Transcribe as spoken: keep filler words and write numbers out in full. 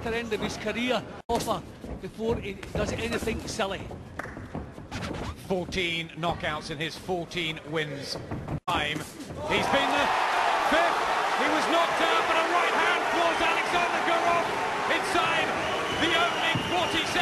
latter end of his career offer before he does anything silly. fourteen knockouts in his fourteen wins. Time. He's been the fifth. He was knocked out, but a right hand towards Alexander Gurov inside the opening forty seconds.